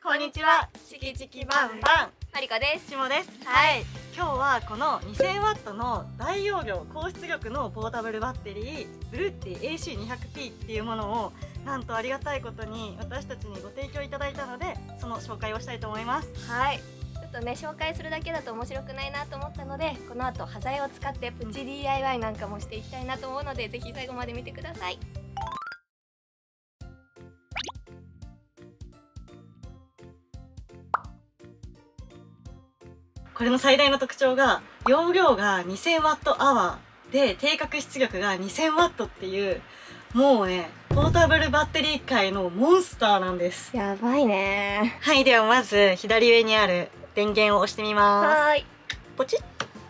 こんにちは。チキチキバンバン。 マリカです。 しもです。 はい。 今日はこの 2000W の大容量高出力のポータブルバッテリーブルッティ AC200P っていうものをなんとありがたいことに私たちにご提供いただいたので、その紹介をしたいと思います。 はい。ちょっとね、紹介するだけだと面白くないなと思ったので、この後端材を使ってプチ DIY なんかもしていきたいなと思うので、ぜひ最後まで見てください。 これの最大の特徴が容量が 2000Wh で定格出力が 2000W っていうもうねポータブルバッテリー界のモンスターなんです。 やばいね。 はい、ではまず左上にある電源を押してみます。 はーい。 ポチッ。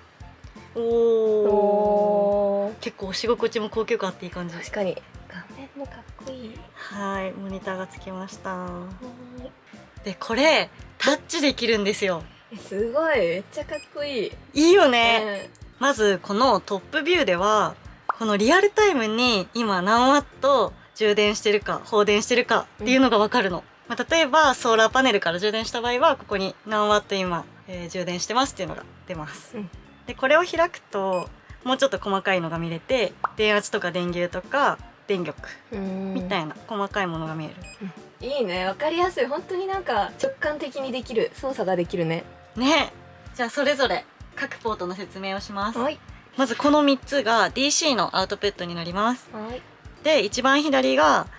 おー、結構押し心地も高級感あっていい感じ。 確かに画面もかっこいい。 はい、モニターがつきました。 はでこれタッチできるんですよ。 すごい、めっちゃかっこいい。 いいよね。まずこのトップビューではこのリアルタイムに今何ワット充電してるか放電してるかっていうのが分かるの。例えばソーラーパネルから充電した場合はここに何ワット今、充電してますっていうのが出ます。でこれを開くともうちょっと細かいのが見れて、電圧とか電流とか電力みたいな細かいものが見える。 いいね、わかりやすい。本当になんか直感的にできる、操作ができるね。 ね。じゃあそれぞれ各ポートの説明をします。 はい。 まずこの3つが DC のアウトプットになります。 はい。 で一番左が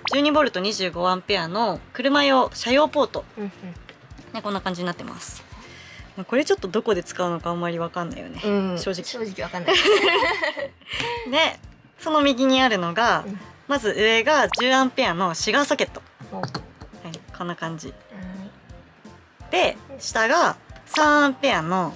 12V25A の車用車用ポート、ね、こんな感じになってます。これちょっとどこで使うのかあんまり分かんないよね、正直分かんないでその右にあるのが、まず上が 10A のシガーソケット、はい、こんな感じで、下が 3A の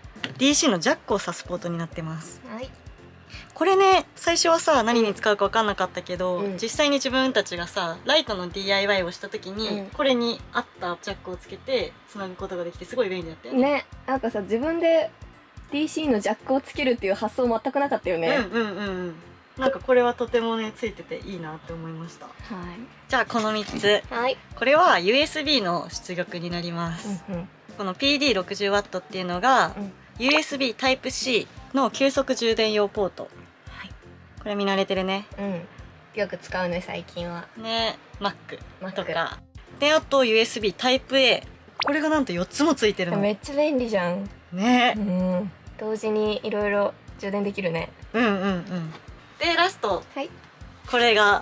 DC のジャックを挿すポートになってます。はい、これね最初はさ何に使うか分かんなかったけど、実際に自分たちがさライトの DIY をした時に、これに合ったジャックをつけてつなぐことができてすごい便利だったよね。ね、 なんかさ自分で DC のジャックをつけるっていう発想全くなかったよね。 なんかこれはとてもねついてていいなって思いました。はい、じゃあこの3つ、はい、これは USB の出力になります。この PD60W っていうのが、USB Type-C の急速充電用ポート。はい、これ見慣れてるね。よく使うね最近は。ね、Mac とか。であと USB Type-A。これがなんと4つもついてるの。めっちゃ便利じゃん。ね。同時にいろいろ充電できるね。でラスト、はい、これが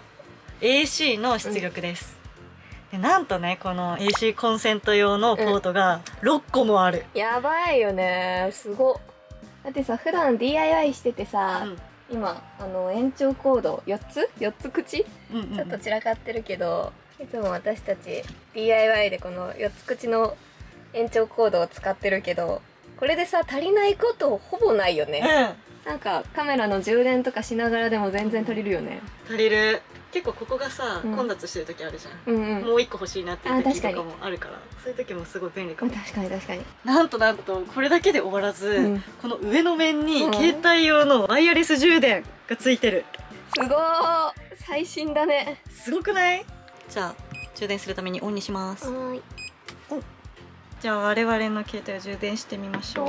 AC の出力です。でなんとねこの AC コンセント用のポートが6個もある。やばいよね、すごっ。だってさ普段 DIY しててさ、今延長コード4つ口ちょっと散らかってるけど、いつも私たち DIY でこの4つ口の延長コードを使ってるけど、これでさ足りないことほぼないよね。なんかカメラの充電とかしながらでも全然足りるよね。足りる。結構ここがさ、混雑してる時あるじゃん。もう1個欲しいなっていう時とかもあるから、そういう時もすごい便利かも。確かに確かに。なんとこれだけで終わらず、この上の面に携帯用のワイヤレス充電がついてる。すごー、最新だね。すごくない？じゃあ充電するためにオンにします。はい。じゃあ我々の携帯を充電してみましょう。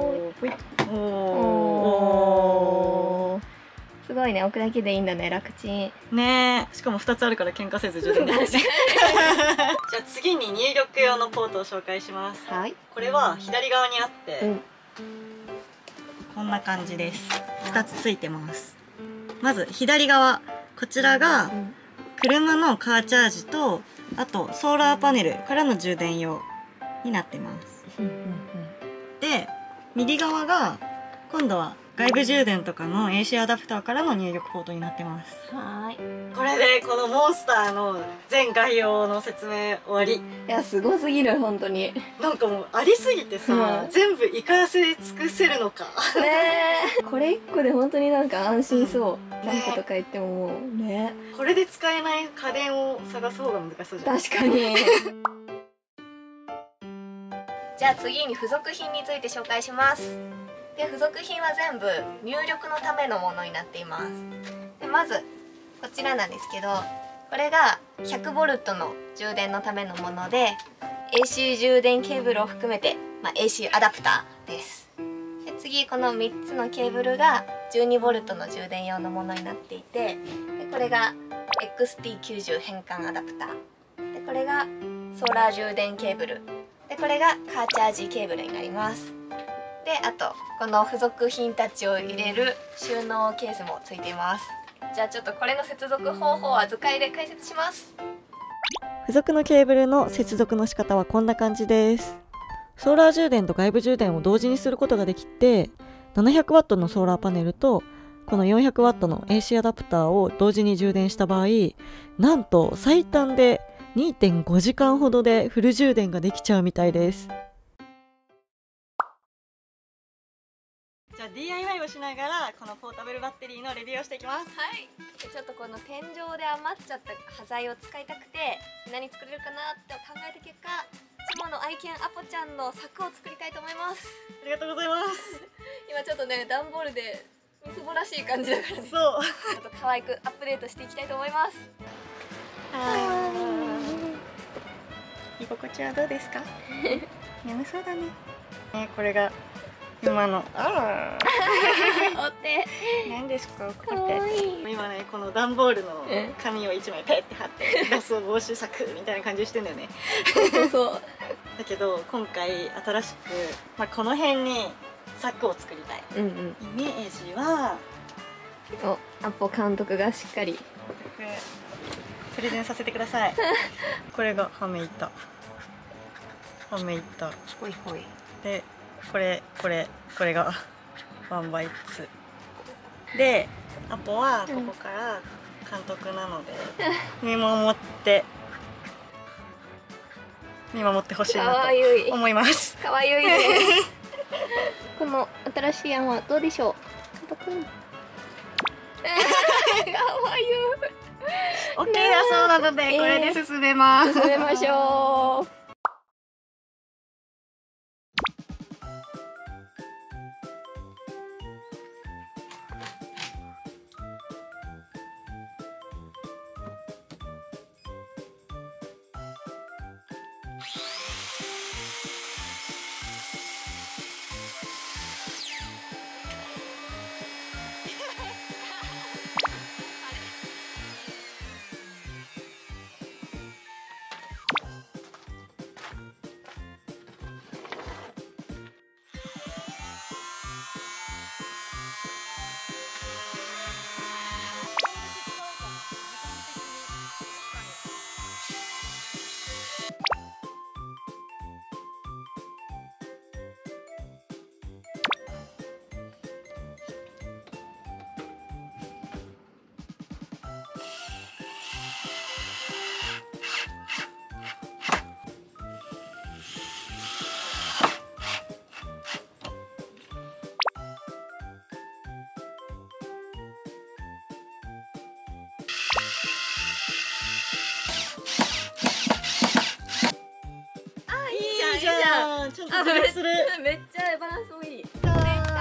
おー、すごいね、置くだけでいいんだね、楽ちんね。しかも2つあるから喧嘩せず充電できるね。じゃあ次に入力用のポートを紹介します。はい、これは左側にあって、こんな感じです。2つついてます。まず左側、こちらが車のカーチャージと、あとソーラーパネルからの充電用になってます。で右側が今度は外部充電とかの AC アダプターからの入力ポートになってます。はい。これでこのモンスターの全概要の説明終わり。いやすごすぎる本当に。なんかもうありすぎてさ、全部活かせ尽くせるのか。ねえ。これ1個で本当になんか安心そう。キャンプとか行ってももうね。これで使えない家電を探す方が難しそうじゃん。確かに。じゃあ次に付属品について紹介します。で付属品は全部入力のためのものになっています。でまずこちらなんですけど、これが 100V の充電のためのもので AC 充電ケーブルを含めて、AC アダプターです。で次この3つのケーブルが 12V の充電用のものになっていて、でこれが XT90 変換アダプターで、これがソーラー充電ケーブルで、これがカーチャージケーブルになります。であとこの付属品たちを入れる収納ケースもついています。じゃあちょっとこれの接続方法は図解で解説します。 付属のケーブルの接続の仕方はこんな感じです。ソーラー充電と外部充電を同時にすることができて、700W のソーラーパネルとこの 400W の AC アダプターを同時に充電した場合、なんと最短で 2.5 時間ほどでフル充電ができちゃうみたいです。じゃあ DIY をしながらこのポータブルバッテリーのレビューをしていきます。 はい。でちょっとこの天井で余っちゃった端材を使いたくて何作れるかなって考えた結果、チモの愛犬アポちゃんの柵を作りたいと思います。 ありがとうございます。 今ちょっとね段ボールでみすぼらしい感じだからね。 そう。 ちょっと可愛くアップデートしていきたいと思います。 居心地はどうですか？眠そうだね。これが今のお手何ですかこれ？今ねこの段ボールの紙を1枚ペッて貼ってガスを防止柵みたいな感じしてんだよね。 そうだけど今回新しく、この辺に柵を作りたい、イメージはアポ監督がしっかりプレゼンさせてください。これがはめ板ほいほいで、これが1バイツで、アポはここから監督なので、見守ってほしいなと思います。 かわゆいです。この新しい案はどうでしょう、監督。かわゆい。 オッケーだそうなので、これで進めます。 進めましょう。ちゃんとする。めっちゃバランスもいい。できた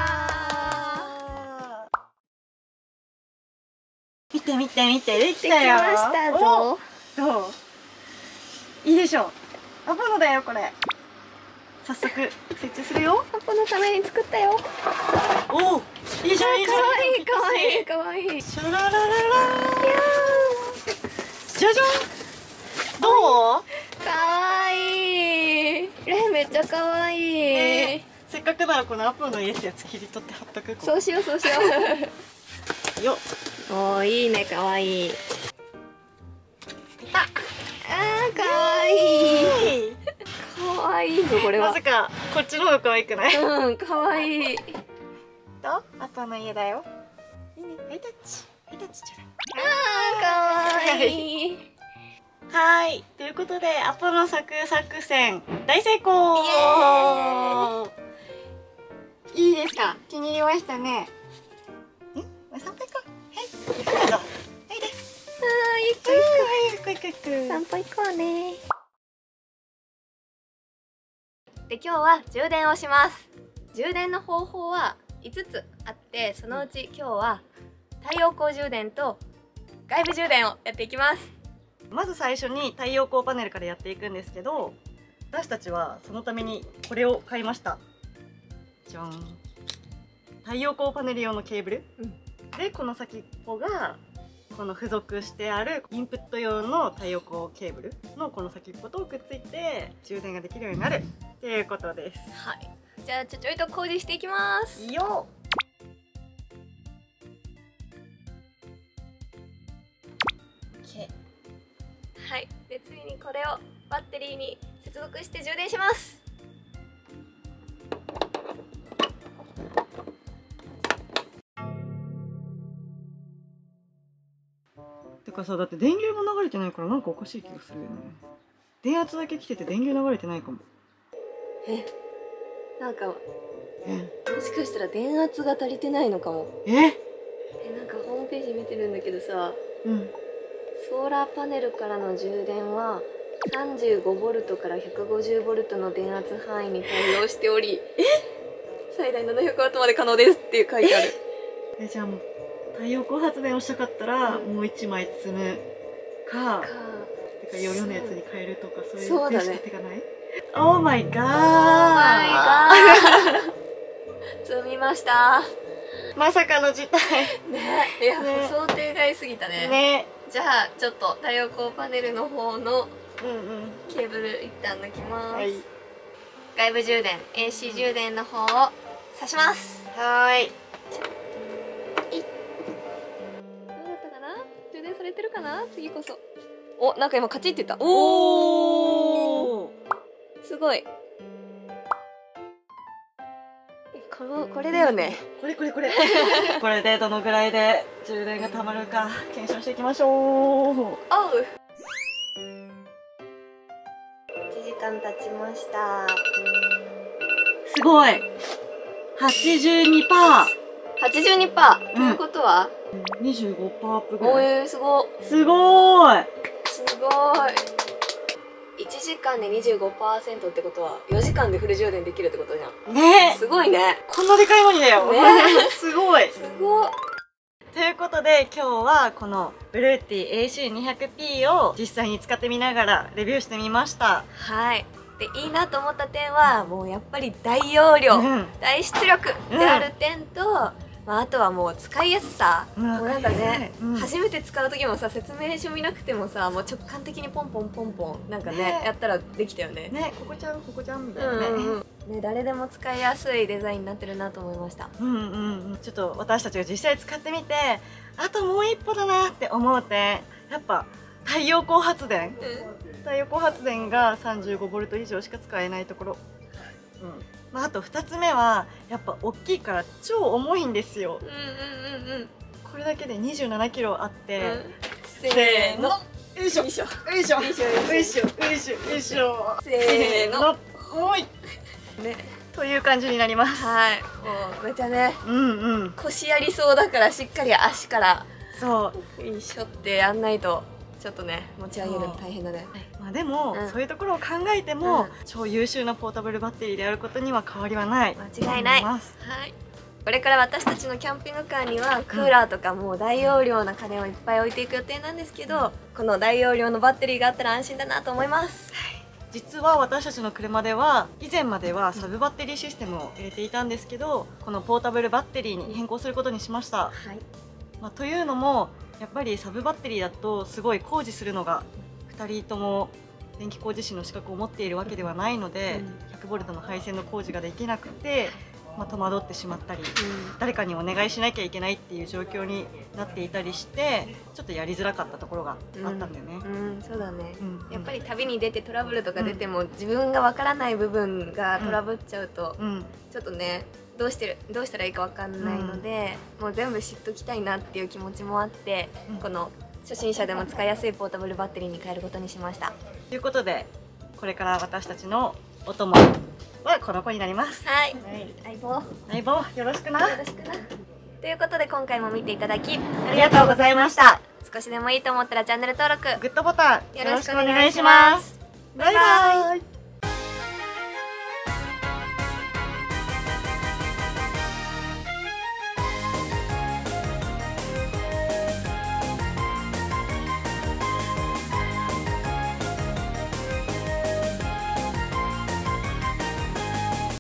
ー。見てできたよ。 できましたぞ。 どう？いいでしょう。アポのだよこれ。早速設置するよ。 アポのために作ったよ。 おお、いいじゃんいいじゃん。 かわいい。 シャララララー。じゃじゃん。どう？ かわいい。めっちゃかわいい。 せっかくならこのアポの家ってやつ切り取って貼っとく。 そうしようよっ。おー、いいね、かわいい。かわいい。かわいいぞこれは。 まさかこっちの方が可愛くない？ かわいい。 とアポの家だよ。いいね。ハイタッチちゃう。 かわいい。 はい、ということでアポの作戦大成功。いいですか？気に入りましたね。散歩行こう。はい、行こうぞ。はいで。行く。 散歩行こうね。で今日は充電をします。充電の方法は5つあって、そのうち今日は太陽光充電と外部充電をやっていきます。 まず最初に太陽光パネルからやっていくんですけど、 私たちはそのためにこれを買いました。じゃん。太陽光パネル用のケーブル、でこの先っぽがこの付属してあるインプット用の太陽光ケーブルのこの先っぽとくっついて充電ができるようになるっていうことです。 はい、じゃあちょいと工事していきます。 いいよ。 はい、で次にこれをバッテリーに接続して充電します。 てかさ、だって電流も流れてないからなんかおかしい気がするよね。電圧だけ来てて電流流れてないかも。 なんかもしかしたら電圧が足りてないのかも。なんかホームページ見てるんだけどさ、ソーラーパネルからの充電は 35V から 150V の電圧範囲に対応しており最大 700W まで可能ですっていう書いてある。 じゃあもう太陽光発電をしたかったら、もう1枚積むか容量のやつに変えるとか、そういう手がない？オーマイガー。 積みました。 まさかの事態。 いや、想定外すぎたね。じゃあちょっと太陽光パネルの方のケーブル一旦抜きます。外部充電 AC 充電の方を挿します。どうだったかな？充電されてるかな？次こそ。お、なんか今カチッって言った。おお、すごい。これだよね。 これこれでどのぐらいで充電がたまるか検証していきましょう。1 時間経ちました。 すごい 82%。 82%、ということは 25% アップぐらい。 すごい。 すごい。 1時間で 25% ってことは4時間でフル充電できるってことじゃんね。 すごいね。 こんなでかいのにだよ。すごい。ということで今日はこのブルーティー AC200P を実際に使ってみながらレビューしてみました。 はい。でいいなと思った点はもうやっぱり大容量、大出力である点と、あとはもう使いやすさ、もうなんかね、初めて使う時もさ説明書見なくてもさもう直感的にポンポンなんかねやったらできたよね。 ここちゃんみたいなね。誰でも使いやすいデザインになってるなと思いました。 ちょっと私たちが実際使ってみてあともう一歩だなって思う点、やっぱ太陽光発電が 35V 以上しか使えないところ。あと2つ目はやっぱ大きいから超重いんですよ。これだけで 27kg あって、 せーの、よいしょせーの、おいね、という感じになります。 はい、もうめちゃね、腰やりそうだからしっかり足からよいしょってやんないとちょっとね持ち上げるの大変だね。 でも、そういうところを考えても、超優秀なポータブルバッテリーであることには変わりはない。 間違いない。はい。これから私たちのキャンピングカーにはクーラーとかもう大容量な家電をいっぱい置いていく予定なんですけど、この大容量のバッテリーがあったら安心だなと思います。 実は私たちの車では以前まではサブバッテリーシステムを入れていたんですけど、このポータブルバッテリーに変更することにしました。というのもやっぱりサブバッテリーだとすごい工事するのが2人とも電気工事士の資格を持っているわけではないので、100V の配線の工事ができなくて、戸惑ってしまったり、誰かにお願いしなきゃいけないっていう状況になっていたりして、ちょっとやりづらかったところがあったんだよね。 そうだね。やっぱり旅に出てトラブルとか出ても、自分がわからない部分がトラブっちゃうと、ちょっとねどうしたらいいかわかんないので、もう全部知っときたいなっていう気持ちもあって、この初心者でも使いやすいポータブルバッテリーに変えることにしました。 ということでこれから私たちのお供はこの子になります。相棒よろしくな。 ということで今回も見ていただきありがとうございました。 少しでもいいと思ったらチャンネル登録、 グッドボタンよろしくお願いします。 バイバイ。